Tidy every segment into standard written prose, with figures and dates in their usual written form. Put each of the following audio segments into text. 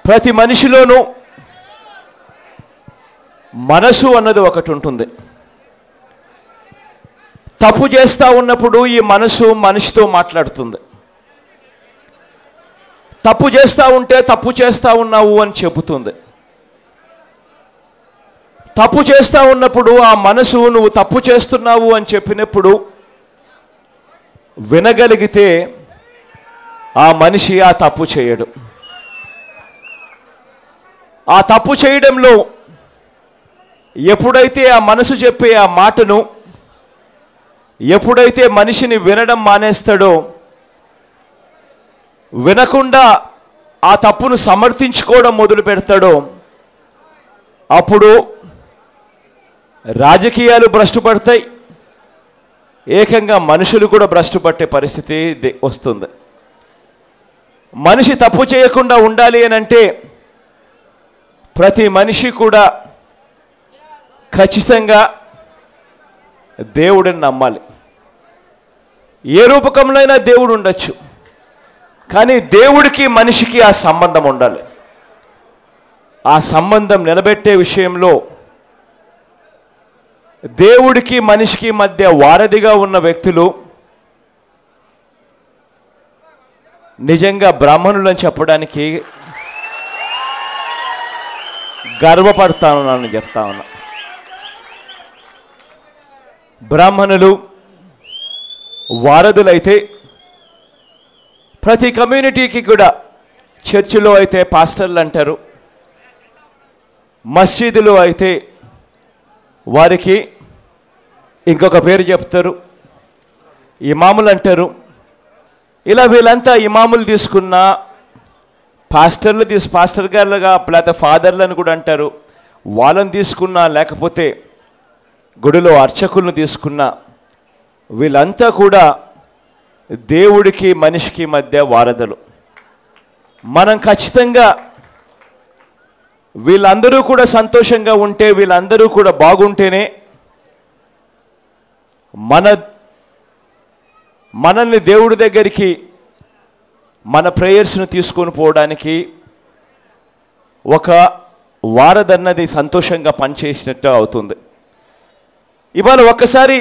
ప్రతి మనిషిలోనూ మనసు అన్నది ఒకటి ఉంటుంది. తప్పు చేస్తూ ఉన్నప్పుడు ఈ మనసు మనిషితో మాట్లాడుతుంది. తప్పు చేస్తూ ఉంటే తప్పు చేస్తూ ఉన్నావు అని చెబుతుంది. తప్పు చేస్తూ ఉన్నప్పుడు ఆ మనసు నువ్వు తప్పు చేస్తున్నావు అని చెప్పినప్పుడు వినగలిగితే ఆ మనిషి ఆ తప్పు చేయడు. ఆ తప్పు చేయడంలో ఎప్పుడైతే ఆ మనసు చెప్పే ఆ మాటను ఎప్పుడైతే మనిషిని వినడం మానేస్తాడో, వినకుండా ఆ తప్పును సమర్థించుకోవడం మొదలు పెడతాడో, అప్పుడు రాజకీయాలు భ్రష్టు పడతాయి, ఏకంగా మనుషులు కూడా భ్రష్టు పట్టే పరిస్థితి వస్తుంది. మనిషి తప్పు చేయకుండా ఉండాలి అని అంటే ప్రతి మనిషి కూడా ఖచ్చితంగా దేవుడిని నమ్మాలి. ఏ రూపకంలో అయినా దేవుడు ఉండొచ్చు, కానీ దేవుడికి మనిషికి ఆ సంబంధం ఉండాలి. ఆ సంబంధం నిలబెట్టే విషయంలో దేవుడికి మనిషికి మధ్య వారధిగా ఉన్న వ్యక్తులు నిజంగా బ్రాహ్మణులని చెప్పడానికి గర్వపడతాను చెప్తా ఉన్నా. బ్రాహ్మణులు వారధులైతే ప్రతి కమ్యూనిటీకి కూడా చర్చిలో అయితే పాస్టర్లు అంటారు, మసీదులో అయితే వారికి ఇంకొక పేరు చెప్తారు, ఇమాములు అంటారు. ఇలా వీళ్ళంతా ఇమాములు తీసుకున్న పాస్టర్ గారులుగా లేకపోతే ఫాదర్లను కూడా అంటారు. వాళ్ళని తీసుకున్నా లేకపోతే గుడిలో అర్చకులను తీసుకున్నా వీళ్ళంతా కూడా దేవుడికి మనిషికి మధ్య వారధులు. మనం ఖచ్చితంగా వీళ్ళందరూ కూడా సంతోషంగా ఉంటే, వీళ్ళందరూ కూడా బాగుంటేనే మనల్ని దేవుడి దగ్గరికి మన ప్రేయర్స్ను తీసుకొని పోవడానికి ఒక వారధన్నది సంతోషంగా పనిచేసినట్టు అవుతుంది. ఇవాళ ఒక్కసారి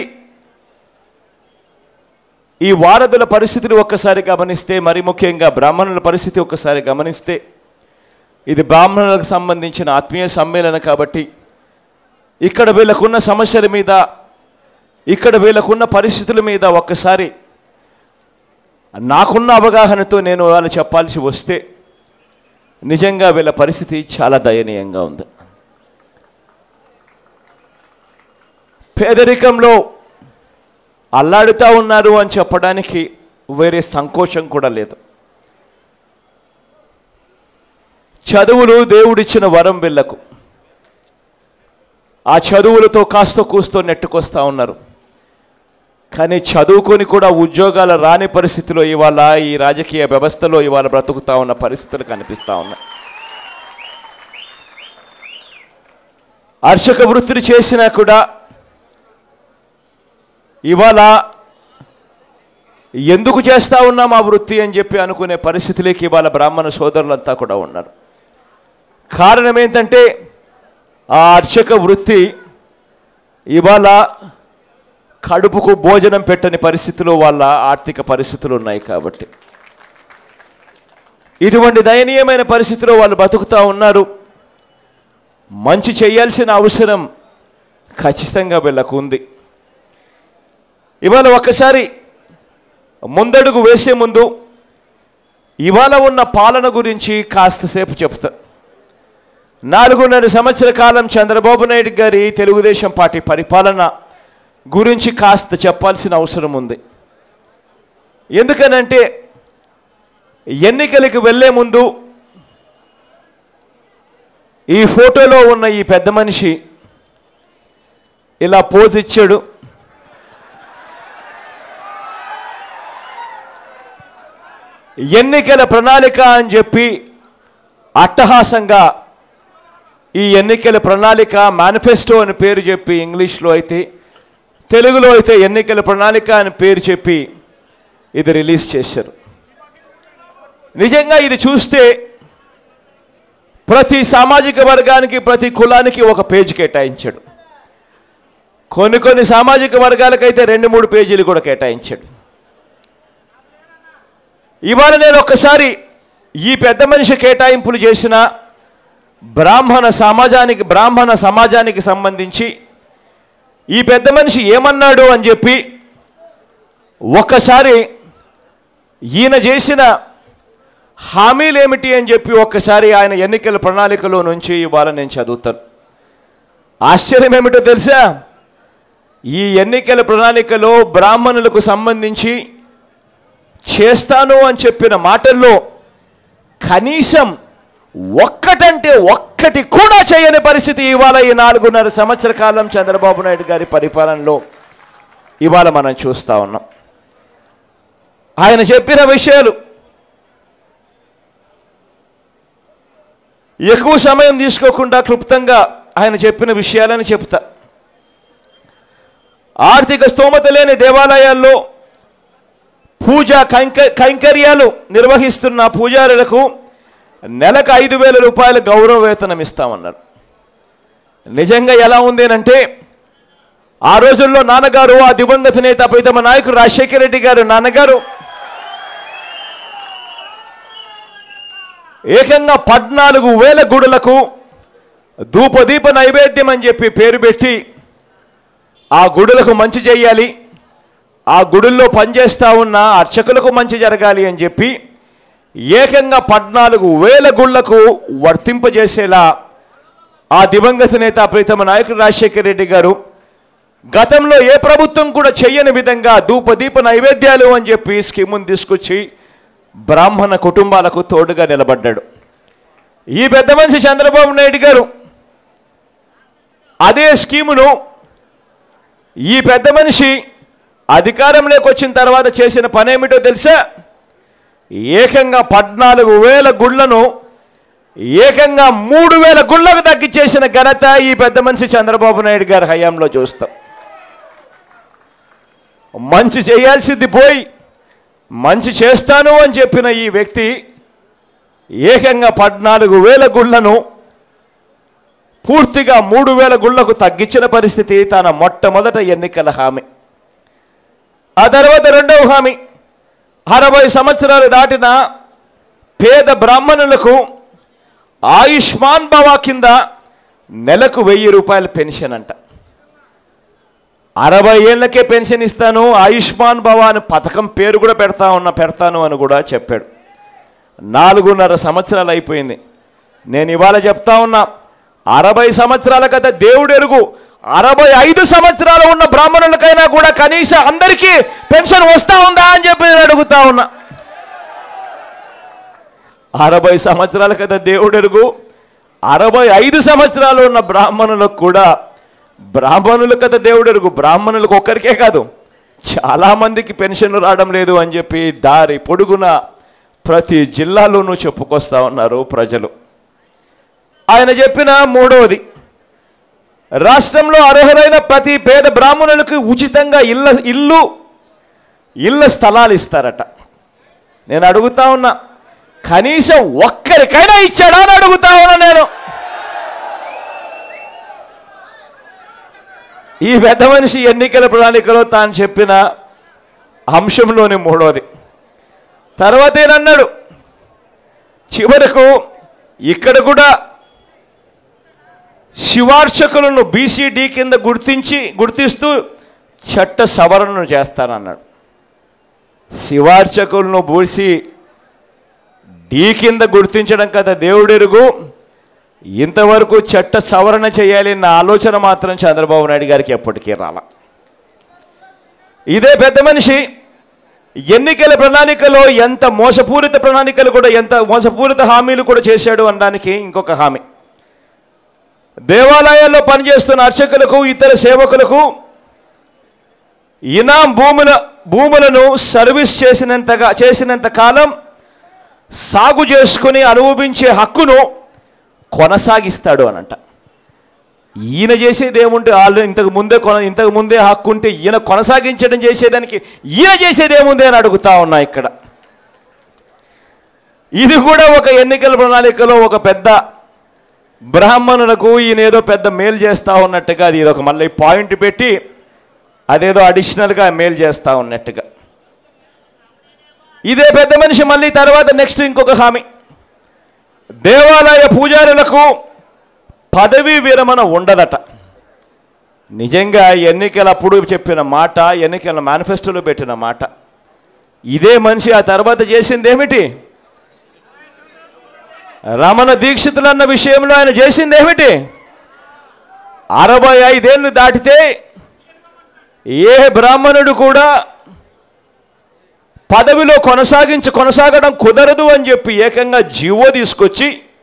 ఈ వారధుల పరిస్థితిని ఒక్కసారి గమనిస్తే, మరి ముఖ్యంగా బ్రాహ్మణుల పరిస్థితి ఒక్కసారి గమనిస్తే, ఇది బ్రాహ్మణులకు సంబంధించిన ఆత్మీయ సమ్మేళనం కాబట్టి ఇక్కడ వీళ్ళకున్న సమస్యల మీద, ఇక్కడ వీళ్ళకున్న పరిస్థితుల మీద ఒక్కసారి నాకున్న అవగాహనతో నేను వాళ్ళు చెప్పాల్సి వస్తే నిజంగా వీళ్ళ పరిస్థితి చాలా దయనీయంగా ఉంది. పేదరికంలో అల్లాడుతూ ఉన్నారు అని చెప్పడానికి వేరే సంకోచం కూడా లేదు. చదువులు దేవుడిచ్చిన వరం వీళ్ళకు. ఆ చదువులతో కాస్త కూస్తో నెట్టుకొస్తూ ఉన్నారు. కానీ చదువుకొని కూడా ఉద్యోగాలు రాని పరిస్థితిలో ఇవాళ ఈ రాజకీయ వ్యవస్థలో ఇవాళ బ్రతుకుతూ ఉన్న పరిస్థితులు కనిపిస్తూ ఉన్నాయి. అర్చక వృత్తిని చేసినా కూడా ఇవాళ ఎందుకు చేస్తూ ఉన్నాం ఆ వృత్తి అని చెప్పి అనుకునే పరిస్థితులకి ఇవాళ బ్రాహ్మణ సోదరులంతా కూడా ఉన్నారు. కారణం ఏంటంటే ఆ అర్చక వృత్తి ఇవాళ కడుపుకు భోజనం పెట్టని పరిస్థితిలో వాళ్ళ ఆర్థిక పరిస్థితులు ఉన్నాయి కాబట్టి ఇటువంటి దయనీయమైన పరిస్థితిలో వాళ్ళు బతుకుతూ ఉన్నారు. మంచి చేయాల్సిన అవసరం ఖచ్చితంగా వీళ్ళకు ఉంది. ఇవాళ ఒక్కసారి ముందడుగు వేసే ముందు ఇవాళ ఉన్న పాలన గురించి కాస్తసేపు చెప్తా. 4.5 సంవత్సరాల కాలం చంద్రబాబు నాయుడు గారి తెలుగుదేశం పార్టీ పరిపాలన గురించి కాస్త చెప్పాల్సిన అవసరం ఉంది. ఎందుకనంటే ఎన్నికలకు వెళ్ళే ముందు ఈ ఫోటోలో ఉన్న ఈ పెద్ద మనిషి ఇలా పోజ్ ఇచ్చాడు. ఎన్నికల ప్రణాళిక అని చెప్పి అట్టహాసంగా ఈ ఎన్నికల ప్రణాళిక మేనిఫెస్టో అని పేరు చెప్పి ఇంగ్లీష్లో అయితే, తెలుగులో అయితే ఎన్నికల ప్రణాళిక అని పేరు చెప్పి ఇది రిలీజ్ చేశారు. నిజంగా ఇది చూస్తే ప్రతి సామాజిక వర్గానికి ప్రతి కులానికి ఒక పేజీ కేటాయించాడు. కొన్ని సామాజిక వర్గాలకైతే 2-3 పేజీలు కూడా కేటాయించాడు. ఇవాళ నేను ఒక్కసారి ఈ పెద్ద మనిషి కేటాయింపులు చేసిన బ్రాహ్మణ సమాజానికి సంబంధించి ఈ పెద్ద మనిషి ఏమన్నాడు అని చెప్పి ఒక్కసారి ఈయన చేసిన హామీలు ఏమిటి అని చెప్పి ఒక్కసారి ఆయన ఎన్నికల ప్రణాళికలో నుంచి ఇవాళ నేను చదువుతాను. ఆశ్చర్యం ఏమిటో తెలుసా? ఈ ఎన్నికల ప్రణాళికలో బ్రాహ్మణులకు సంబంధించి చేస్తాను అని చెప్పిన మాటల్లో కనీసం ఒక్కటంటే ఒక్కటి కూడా చేయని పరిస్థితి ఇవాళ ఈ 4.5 సంవత్సర కాలం చంద్రబాబు నాయుడు గారి పరిపాలనలో ఇవాళ మనం చూస్తూ ఉన్నాం. ఆయన చెప్పిన విషయాలు ఎక్కువ సమయం తీసుకోకుండా క్లుప్తంగా ఆయన చెప్పిన విషయాలని చెప్తా. ఆర్థిక స్తోమత లేని దేవాలయాల్లో పూజా కైంకర్యాలు నిర్వహిస్తున్న పూజారులకు నెలకు 5,000 రూపాయల గౌరవ వేతనం ఇస్తామన్నారు. నిజంగా ఎలా ఉంది అంటే ఆ రోజుల్లో నాన్నగారు, ఆ దివంగత నేత ప్రీతమ నాయకుడు రాజశేఖర రెడ్డి గారు నాన్నగారు ఏకంగా 14,000 గుడులకు ధూపదీప నైవేద్యం అని చెప్పి పేరు పెట్టి ఆ గుడులకు మంచి చేయాలి, ఆ గుడుల్లో పనిచేస్తూ ఉన్న అర్చకులకు మంచి జరగాలి అని చెప్పి ఏకంగా 14,000 గుళ్లకు వర్తింపజేసేలా ఆ దివంగత నేత ప్రీతమ నాయకుడు రాజశేఖర రెడ్డి గారు గతంలో ఏ ప్రభుత్వం కూడా చెయ్యని విధంగా ధూపదీప నైవేద్యాలు అని చెప్పి స్కీమును తీసుకొచ్చి బ్రాహ్మణ కుటుంబాలకు తోడుగా నిలబడ్డాడు. ఈ పెద్ద మనిషి చంద్రబాబు నాయుడు గారు అదే స్కీమును ఈ పెద్ద మనిషి అధికారంలోకి వచ్చిన తర్వాత చేసిన పనేమిటో తెలుసా? ఏకంగా 14,000 గుళ్లను ఏకంగా 3,000 గుళ్లకు తగ్గించేసిన ఘనత ఈ పెద్ద మనిషి చంద్రబాబు నాయుడు గారి హయాంలో చూస్తాం. మంచి చేయాల్సింది పోయి మంచి చేస్తాను అని చెప్పిన ఈ వ్యక్తి ఏకంగా 14,000 గుళ్లను పూర్తిగా 3,000 గుళ్లకు తగ్గించిన పరిస్థితి తన మొట్టమొదట ఎన్నికల హామీ. ఆ తర్వాత రెండవ హామీ 60 సంవత్సరాలు దాటిన పేద బ్రాహ్మణులకు ఆయుష్మాన్ భవ కింద నెలకు 1,000 రూపాయల పెన్షన్ అంట. 60 ఏళ్లకే పెన్షన్ ఇస్తాను, ఆయుష్మాన్ భవ అని పథకం పేరు కూడా పెడతాను అని కూడా చెప్పాడు. 4.5 సంవత్సరాలు అయిపోయింది. నేను ఇవాళ చెప్తా ఉన్నా, 60 సంవత్సరాల కదా దేవుడు ఎరుగు, 65 సంవత్సరాలు ఉన్న బ్రాహ్మణులకైనా కూడా కనీసం అందరికీ పెన్షన్ వస్తూ ఉందా అని చెప్పి నేను అడుగుతా ఉన్నా. 60 సంవత్సరాల కదా దేవుడు ఎరుగు, 65 సంవత్సరాలు ఉన్న బ్రాహ్మణులకు కూడా, బ్రాహ్మణుల కదా దేవుడు ఎరుగు, బ్రాహ్మణులకు ఒక్కరికే కాదు చాలామందికి పెన్షన్లు రావడం లేదు అని చెప్పి దారి పొడుగున ప్రతి జిల్లాలోనూ చెప్పుకొస్తా ఉన్నారు ప్రజలు. ఆయన చెప్పిన మూడవది, రాష్ట్రంలో అర్హులైన ప్రతి పేద బ్రాహ్మణులకు ఉచితంగా ఇళ్ళ స్థలాలు ఇస్తారట. నేను అడుగుతా ఉన్నా, కనీసం ఒక్కరికైనా ఇచ్చాడా అని అడుగుతా ఉన్నా నేను. ఈ పెద్ద మనిషి ఎన్నికల ప్రణాళికలో తాను చెప్పిన అంశంలోని మూడవది. తర్వాత ఏనన్నాడు, చివరకు ఇక్కడ కూడా శివార్చకులను బీసీడీ కింద గుర్తిస్తూ చట్ట సవరణను చేస్తానన్నాడు. శివార్చకులను బీసీ డి కింద గుర్తించడం కదా దేవుడెరుగు, ఇంతవరకు చట్ట సవరణ చేయాలి అన్న ఆలోచన మాత్రం చంద్రబాబు నాయుడు గారికి ఎప్పటికీ రాల. ఇదే పెద్ద మనిషి ఎన్నికల ప్రణాళికలో ఎంత మోసపూరిత హామీలు కూడా చేశాడు అనడానికి ఇంకొక హామీ, దేవాలయాల్లో పనిచేస్తున్న అర్చకులకు ఇతర సేవకులకు ఇనాం భూములను సర్వీస్ చేసినంత కాలం సాగు చేసుకుని అనుభవించే హక్కును కొనసాగిస్తాడు అనంట. ఈయన చేసేది ఏముంటే వాళ్ళు ఇంతకు ముందే హక్కు ఉంటే ఈయన కొనసాగించడం చేసేదానికి ఈయన చేసేది ఏముంది అని అడుగుతా ఉన్నా ఇక్కడ. ఇది కూడా ఒక ఎన్నికల ప్రణాళికలో ఒక పెద్ద బ్రాహ్మణులకు ఈయన ఏదో పెద్ద మేలు చేస్తూ ఉన్నట్టుగా అది ఒక మళ్ళీ పాయింట్ పెట్టి అదేదో అడిషనల్గా మేలు చేస్తూ ఉన్నట్టుగా. ఇదే పెద్ద మనిషి మళ్ళీ తర్వాత నెక్స్ట్ ఇంకొక హామీ, దేవాలయ పూజారులకు పదవీ విరమణ ఉండదట. నిజంగా ఎన్నికలప్పుడు చెప్పిన మాట, ఎన్నికల మేనిఫెస్టోలో పెట్టిన మాట. ఇదే మనిషి ఆ తర్వాత చేసింది ఏమిటి? రమణ దీక్షితులు అన్న విషయంలో ఆయన చేసింది ఏమిటి? 65 ఏళ్ళు దాటితే ఏ బ్రాహ్మణుడు కూడా పదవిలో కొనసాగడం కుదరదు అని చెప్పి ఏకంగా జీవో తీసుకొచ్చి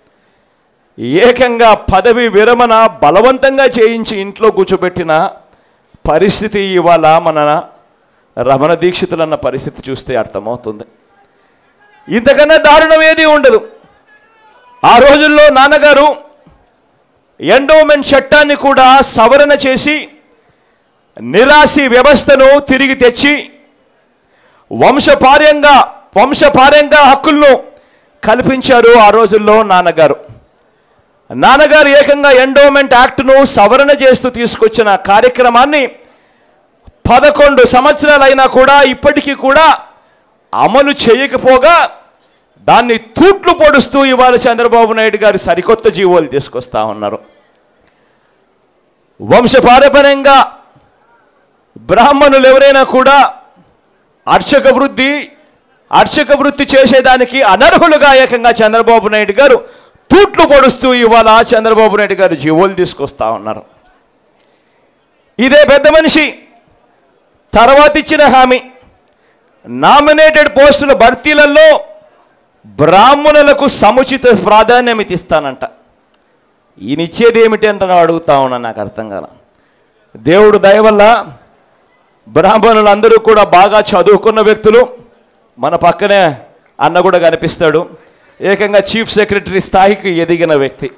ఏకంగా పదవి విరమణ బలవంతంగా చేయించి ఇంట్లో కూర్చోబెట్టిన పరిస్థితి ఇవాళ మన రమణ దీక్షితులు అన్న పరిస్థితి చూస్తే అర్థమవుతుంది. ఇంతకన్నా దారుణం ఏది ఉండదు. ఆ రోజుల్లో నాన్నగారు ఎండోమెంట్ చట్టాన్ని కూడా సవరణ చేసి నిరాశి వ్యవస్థను తిరిగి తెచ్చి వంశపార్యంగా హక్కులను కల్పించారు ఆ రోజుల్లో నాన్నగారు. నాన్నగారు ఏకంగా ఎండోమెంట్ యాక్ట్ను సవరణ చేస్తూ తీసుకొచ్చిన కార్యక్రమాన్ని 11 సంవత్సరాలైనా కూడా ఇప్పటికీ కూడా అమలు చేయకపోగా దాన్ని తూట్లు పొడుస్తూ ఇవాళ చంద్రబాబు నాయుడు గారు సరికొత్త జీవోలు తీసుకొస్తా ఉన్నారు. వంశపారంపర్యంగా బ్రాహ్మణులు ఎవరైనా కూడా అర్చక వృత్తి చేసేదానికి అనర్హులుగా ఏకంగా చంద్రబాబు నాయుడు గారు తూట్లు పొడుస్తూ ఇవాళ చంద్రబాబు నాయుడు గారు జీవోలు తీసుకొస్తా ఉన్నారు. ఇదే పెద్ద మనిషి తర్వాత ఇచ్చిన హామీ, నామినేటెడ్ పోస్టుల భర్తీలలో బ్రాహ్మణులకు సముచిత ప్రాధాన్యం ఇస్తానంట. ఈయన ఇచ్చేది ఏమిటి అంటే అడుగుతా ఉన్నా, నాకు అర్థం కాల. దేవుడు దయ వల్ల బ్రాహ్మణులందరూ కూడా బాగా చదువుకున్న వ్యక్తులు. మన పక్కనే అన్న కూడా కనిపిస్తాడు, ఏకంగా చీఫ్ సెక్రటరీ స్థాయికి ఎదిగిన వ్యక్తి.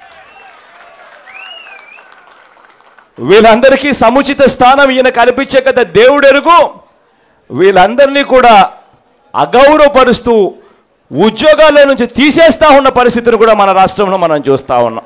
వీళ్ళందరికీ సముచిత స్థానం ఈయన కల్పించే కదా దేవుడు ఎరుగు. వీళ్ళందరినీ కూడా అగౌరవపరుస్తూ ఉద్యోగాల నుంచి తీసేస్తా ఉన్న పరిస్థితిని కూడా మన రాష్ట్రంలో మనం చూస్తూ ఉన్నాం.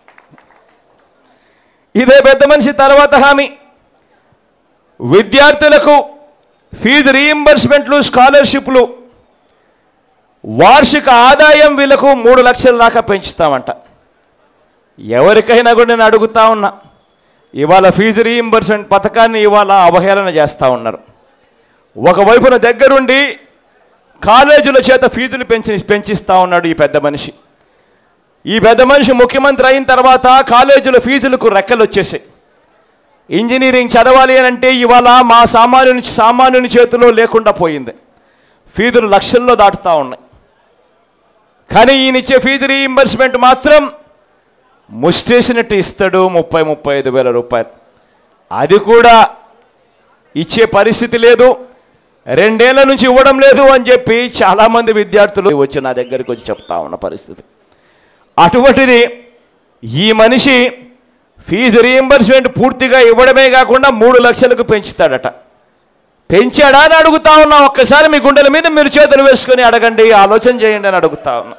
ఇదే పెద్ద మనిషి తర్వాత హామీ, విద్యార్థులకు ఫీజు రీయింబర్స్మెంట్లు, స్కాలర్షిప్లు, వార్షిక ఆదాయం వీళ్ళకు 3 లక్షల దాకా పెంచుతామంట. ఎవరికైనా కూడా నేను అడుగుతా ఉన్నా, ఇవాళ ఫీజు రీయింబర్స్మెంట్ పథకాన్ని ఇవాళ అవహేళన చేస్తూ ఉన్నారు. ఒకవైపున దగ్గరుండి కాలేజీల చేత ఫీజులు పెంచిస్తూ ఉన్నాడు ఈ పెద్ద మనిషి. ఈ పెద్ద మనిషి ముఖ్యమంత్రి అయిన తర్వాత కాలేజీల ఫీజులకు రెక్కలు వచ్చేసాయి. ఇంజనీరింగ్ చదవాలి అని అంటే ఇవాళ మా సామాన్యుని చేతిలో లేకుండా పోయింది. ఫీజులు లక్షల్లో దాటుతూ ఉన్నాయి. కానీ ఈయన ఇచ్చే ఫీజు రీయింబర్స్మెంట్ మాత్రం ముష్టేసినట్టు ఇస్తాడు, 30-35 వేల రూపాయలు. అది కూడా ఇచ్చే పరిస్థితి లేదు, 2 ఏళ్ల నుంచి ఇవ్వడం లేదు అని చెప్పి చాలామంది విద్యార్థులు వచ్చి నా దగ్గరికి వచ్చి చెప్తా ఉన్న పరిస్థితి. అటువంటిది ఈ మనిషి ఫీజు రీయింబర్స్మెంట్ పూర్తిగా ఇవ్వడమే కాకుండా 3 లక్షలకు పెంచుతాడట. పెంచాడా అని అడుగుతా ఉన్నా. ఒక్కసారి మీ గుండెల మీద మీరు చేతులు వేసుకొని అడగండి, ఆలోచన చేయండి అని అడుగుతా ఉన్నా.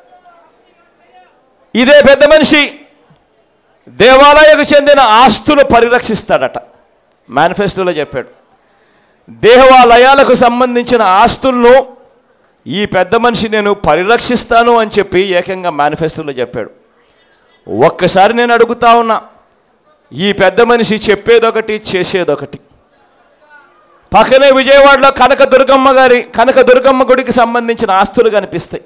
ఇదే పెద్ద మనిషి దేవాలయకు చెందిన ఆస్తులు పరిరక్షిస్తాడట. మేనిఫెస్టోలో చెప్పాడు. దేవాలయాలకు సంబంధించిన ఆస్తులను ఈ పెద్ద మనిషి నేను పరిరక్షిస్తాను అని చెప్పి ఏకంగా మేనిఫెస్టోలో చెప్పాడు. ఒక్కసారి నేను అడుగుతా ఉన్నా, ఈ పెద్ద మనిషి చెప్పేదొకటి చేసేదొకటి. పక్కనే విజయవాడలో కనకదుర్గమ్మ గుడికి సంబంధించిన ఆస్తులు కనిపిస్తాయి.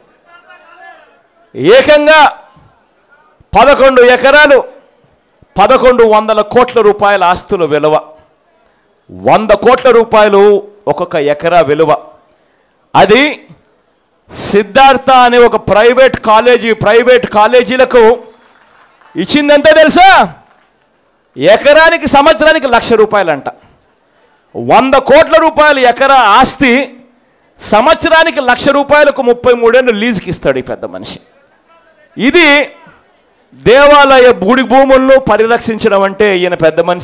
ఏకంగా 11 ఎకరాలు 1100 కోట్ల రూపాయల ఆస్తుల విలువ, 100 కోట్ల రూపాయలు ఒక్కొక్క ఎకరా విలువ. అది సిద్ధార్థ అనే ఒక ప్రైవేట్ కాలేజీలకు ఇచ్చిందంటే తెలుసా? ఎకరానికి సంవత్సరానికి 1,00,000 రూపాయలంట. 100 కోట్ల రూపాయల ఎకరా ఆస్తి సంవత్సరానికి 1,00,000 రూపాయలకు 33 ఏళ్ళు లీజుకి ఇస్తాడు ఈ పెద్ద మనిషి. ఇది దేవాలయ గుడి భూములను పరిరక్షించడం అంటే ఈయన పెద్ద మనిషి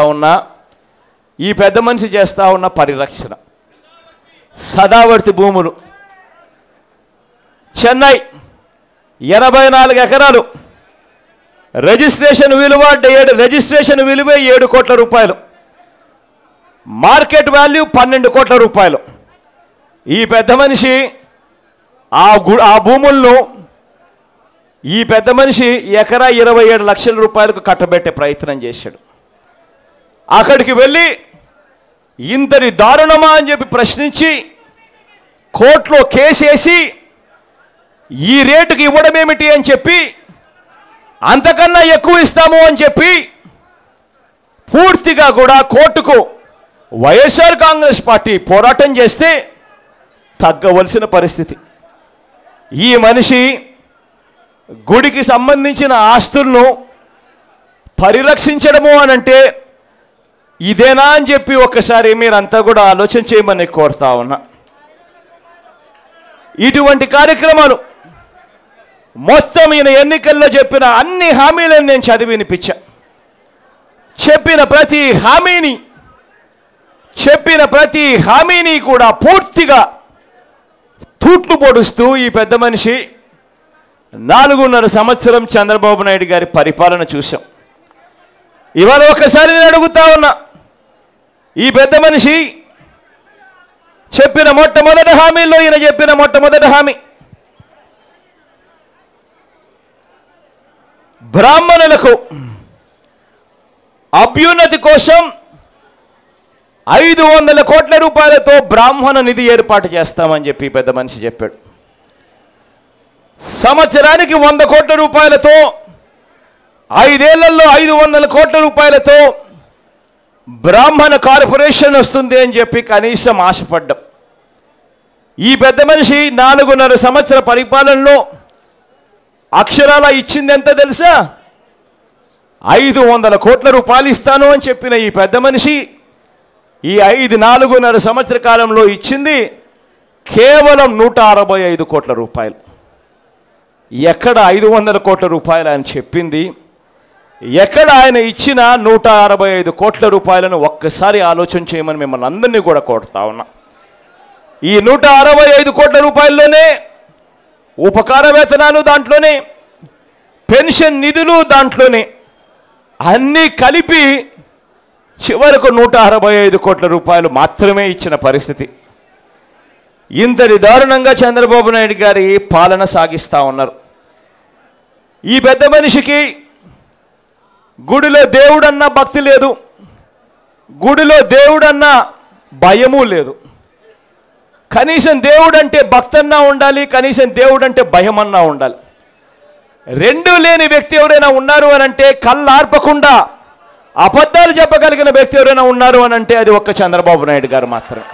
చేస్తా ఉన్న పరిరక్షణ. సదావర్తి భూములు చెన్నై 84 ఎకరాలు రిజిస్ట్రేషన్ విలువ 7 కోట్ల రూపాయలు, మార్కెట్ వాల్యూ 12 కోట్ల రూపాయలు. ఈ పెద్ద మనిషి ఆ భూములను ఈ పెద్ద మనిషి ఎకరా 27 లక్షల రూపాయలకు కట్టబెట్టే ప్రయత్నం చేశాడు. అక్కడికి వెళ్ళి ఇంతటి దారుణమా అని చెప్పి ప్రశ్నించి కోర్టులో కేసేసి ఈ రేటుకి ఇవ్వడం ఏమిటి అని చెప్పి, అంతకన్నా ఎక్కువ ఇస్తాము అని చెప్పి పూర్తిగా కూడా కోర్టుకు వైఎస్ఆర్ కాంగ్రెస్ పార్టీ పోరాటం చేస్తే తగ్గవలసిన పరిస్థితి. ఈ మనిషి గుడికి సంబంధించిన ఆస్తులను పరిరక్షించడము అనంటే ఇదేనా అని చెప్పి ఒక్కసారి మీరంతా కూడా ఆలోచన చేయమని కోరుతా ఉన్నా. ఇటువంటి కార్యక్రమాలు మొత్తం ఈయన ఎన్నికల్లో చెప్పిన అన్ని హామీలను నేను చదివి వినిపించా. చెప్పిన ప్రతి హామీని కూడా పూర్తిగా తూట్లు పొడుస్తూ ఈ పెద్ద మనిషి 4.5 సంవత్సరం చంద్రబాబు నాయుడు గారి పరిపాలన చూశాం. ఇవాళ ఒకసారి నేను అడుగుతా ఉన్నా, ఈ పెద్ద మనిషి చెప్పిన మొట్టమొదటి హామీలో ఈయన చెప్పిన మొట్టమొదటి హామీ బ్రాహ్మణులకు అభ్యున్నతి కోసం 500 కోట్ల రూపాయలతో బ్రాహ్మణ నిధి ఏర్పాటు చేస్తామని చెప్పి పెద్ద మనిషి చెప్పాడు. సంవత్సరానికి 100 కోట్ల రూపాయలతో 5 ఏళ్లలో 500 కోట్ల రూపాయలతో బ్రాహ్మణ కార్పొరేషన్ వస్తుంది అని చెప్పి కనీసం ఆశపడ్డాం. ఈ పెద్ద మనిషి 4.5 సంవత్సర పరిపాలనలో అక్షరాల ఇచ్చింది ఎంత తెలుసా? 500 కోట్ల రూపాయలు ఇస్తాను అని చెప్పిన ఈ పెద్ద మనిషి ఈ 4.5 సంవత్సర కాలంలో ఇచ్చింది కేవలం 165 కోట్ల రూపాయలు. ఎక్కడ 500 కోట్ల రూపాయలు అని చెప్పింది, ఎక్కడ ఆయన ఇచ్చిన 165 కోట్ల రూపాయలను ఒక్కసారి ఆలోచన చేయమని మిమ్మల్ని అందరినీ కూడా కోరుతా ఉన్నా. ఈ 165 కోట్ల రూపాయల్లోనే ఉపకార వేతనాలు దాంట్లోనే, పెన్షన్ నిధులు దాంట్లోనే, అన్నీ కలిపి చివరకు 165 కోట్ల రూపాయలు మాత్రమే ఇచ్చిన పరిస్థితి. ఇంతటి దారుణంగా చంద్రబాబు నాయుడు గారి పాలన సాగిస్తూ ఉన్నారు. ఈ పెద్ద మనిషికి గుడిలో దేవుడన్న భక్తి లేదు, గుడిలో దేవుడన్న భయము లేదు. కనీసం దేవుడంటే భక్తన్నా ఉండాలి, కనీసం దేవుడంటే భయమన్నా ఉండాలి. రెండూ లేని వ్యక్తి ఎవరైనా ఉన్నారు అనంటే, కళ్ళార్పకుండా అబద్ధాలు చెప్పగలిగిన వ్యక్తి ఎవరైనా ఉన్నారు అనంటే అది ఒక్క చంద్రబాబు నాయుడు గారు మాత్రమే.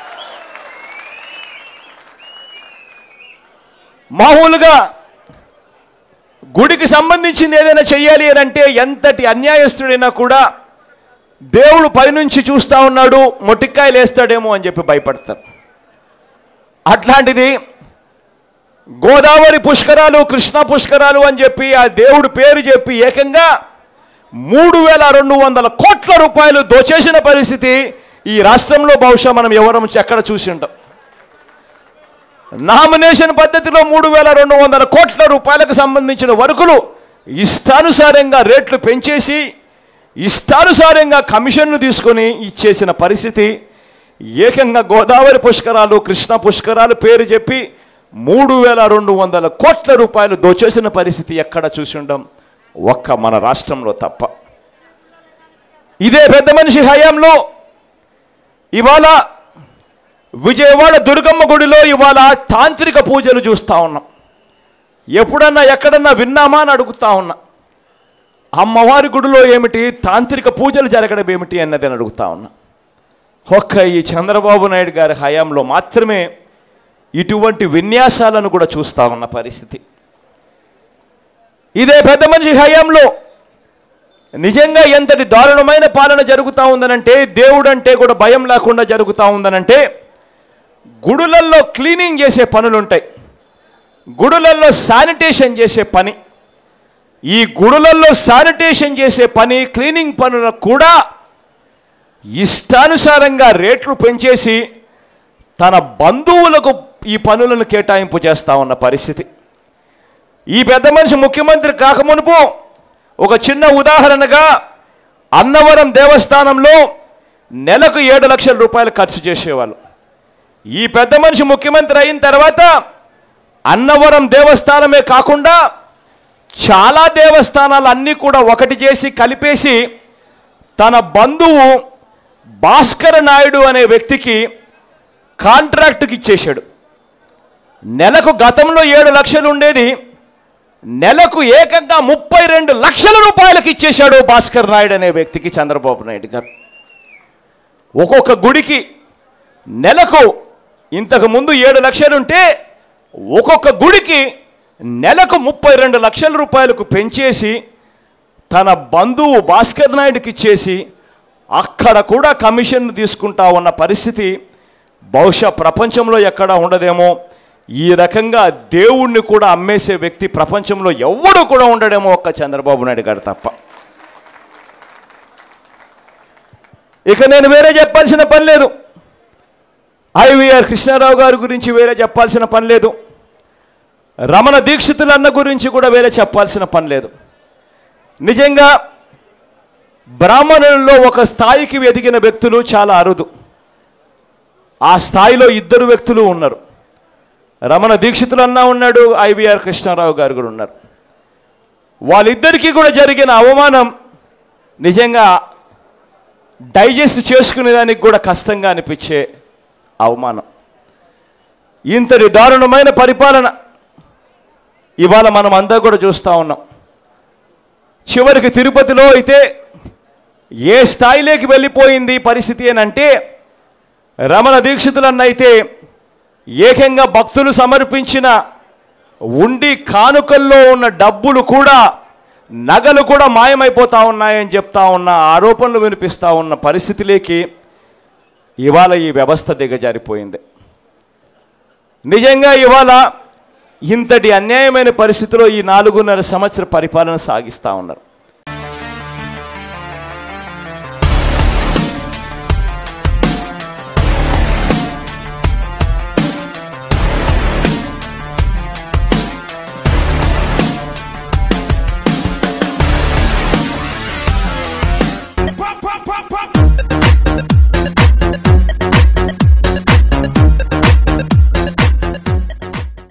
మామూలుగా గుడికి సంబంధించింది ఏదైనా చెయ్యాలి అని అంటే ఎంతటి అన్యాయస్తుడైనా కూడా దేవుడు పైనుంచి చూస్తూ ఉన్నాడు, మొటిక్కాయలు వేస్తాడేమో అని చెప్పి భయపడతారు. అట్లాంటిది గోదావరి పుష్కరాలు, కృష్ణ పుష్కరాలు అని చెప్పి ఆ దేవుడు పేరు చెప్పి ఏకంగా 3200 కోట్ల రూపాయలు దోచేసిన పరిస్థితి ఈ రాష్ట్రంలో బహుశా మనం ఎవరం ఎక్కడ చూసి ఉంటాం. నామినేషన్ పద్ధతిలో 3200 కోట్ల రూపాయలకు సంబంధించిన వరకులు ఇష్టానుసారంగా రేట్లు పెంచేసి ఇష్టానుసారంగా కమిషన్లు తీసుకొని ఇచ్చేసిన పరిస్థితి. ఏకంగా గోదావరి పుష్కరాలు, కృష్ణ పుష్కరాలు పేరు చెప్పి 3200 కోట్ల రూపాయలు దోచేసిన పరిస్థితి ఎక్కడ చూసి ఉండం, ఒక్క మన రాష్ట్రంలో తప్ప. ఇదే పెద్ద మనిషి హయాంలో ఇవాళ విజయవాడ దుర్గమ్మ గుడిలో ఇవాళ తాంత్రిక పూజలు చూస్తూ ఉన్నాం. ఎప్పుడన్నా ఎక్కడన్నా విన్నామా అని అడుగుతా ఉన్నా. అమ్మవారి గుడిలో ఏమిటి తాంత్రిక పూజలు జరగడం ఏమిటి అన్నది అని అడుగుతా ఉన్నా. ఒక్క ఈ చంద్రబాబు నాయుడు గారి హయాంలో మాత్రమే ఇటువంటి విన్యాసాలను కూడా చూస్తూ ఉన్న పరిస్థితి. ఇదే పెద్ద మనిషి హయాంలో నిజంగా ఎంతటి దారుణమైన పాలన జరుగుతూ ఉందనంటే, దేవుడు అంటే కూడా భయం లేకుండా జరుగుతూ ఉందనంటే, గుడులల్లో క్లీనింగ్ చేసే పనులు ఉంటాయి, గుడులల్లో శానిటేషన్ చేసే పని. ఈ గుడులల్లో శానిటేషన్ చేసే పని, క్లీనింగ్ పనులకు కూడా ఇష్టానుసారంగా రేట్లు పెంచేసి తన బంధువులకు ఈ పనులను కేటాయింపు చేస్తూ ఉన్న పరిస్థితి. ఈ పెద్ద మనిషి ముఖ్యమంత్రి కాకమునుపు ఒక చిన్న ఉదాహరణగా అన్నవరం దేవస్థానంలో నెలకు 7 లక్షల రూపాయలు ఖర్చు చేసేవాళ్ళు. ఈ పెద్ద మనిషి ముఖ్యమంత్రి అయిన తర్వాత అన్నవరం దేవస్థానమే కాకుండా చాలా దేవస్థానాలు అన్నీ కూడా ఒకటి చేసి కలిపేసి తన బంధువు భాస్కర నాయుడు అనే వ్యక్తికి కాంట్రాక్టుకి ఇచ్చేశాడు. నెలకు గతంలో 7 లక్షలు ఉండేది నెలకు ఏకంగా 32 లక్షల రూపాయలకి ఇచ్చేశాడు భాస్కర్ నాయుడు అనే వ్యక్తికి చంద్రబాబు నాయుడు గారు. ఒక్కొక్క గుడికి నెలకు ఇంతకుముందు 7 లక్షలుంటే ఒక్కొక్క గుడికి నెలకు 32 లక్షల రూపాయలకు పెంచేసి తన బంధువు భాస్కర్ నాయుడుకి ఇచ్చేసి అక్కడ కూడా కమిషన్ తీసుకుంటా ఉన్న పరిస్థితి బహుశా ప్రపంచంలో ఎక్కడా ఉండదేమో. ఈ రకంగా దేవుణ్ణి కూడా అమ్మేసే వ్యక్తి ప్రపంచంలో ఎవడు కూడా ఉండడేమో ఒక్క చంద్రబాబు నాయుడు గారు తప్ప. ఇక నేను వేరే చెప్పాల్సిన పని లేదు. ఐవీఆర్ కృష్ణారావు గారి గురించి వేరే చెప్పాల్సిన పని లేదు. రమణ దీక్షితుల అన్న గురించి కూడా వేరే చెప్పాల్సిన పని లేదు. నిజంగా బ్రాహ్మణుల్లో ఒక స్థాయికి ఎదిగిన వ్యక్తులు చాలా అరుదు. ఆ స్థాయిలో 2 వ్యక్తులు ఉన్నారు. రమణ దీక్షితులు అన్న ఉన్నాడు, ఐవీఆర్ కృష్ణారావు గారు కూడా ఉన్నారు. వాళ్ళిద్దరికీ కూడా జరిగిన అవమానం నిజంగా డైజెస్ట్ చేసుకునేదానికి కూడా కష్టంగా అనిపించే అవమానం. ఇంతటి దారుణమైన పరిపాలన ఇవాళ మనం అంతా కూడా చూస్తూ ఉన్నాం. చివరికి తిరుపతిలో అయితే ఏ స్థాయిలోకి వెళ్ళిపోయింది పరిస్థితి అని అంటే రమణ దీక్షితులన్నైతే ఏకంగా భక్తులు సమర్పించిన ఉండి కానుకల్లో ఉన్న డబ్బులు కూడా నగలు కూడా మాయమైపోతూ ఉన్నాయని చెప్తా ఉన్న ఆరోపణలు వినిపిస్తూ ఉన్న పరిస్థితిలోకి ఇవాళ ఈ వ్యవస్థ దిగజారిపోయింది. నిజంగా ఇవాళ ఇంతటి అన్యాయమైన పరిస్థితిలో ఈ 4.5 సంవత్సర పరిపాలన సాగిస్తూ ఉన్నారు.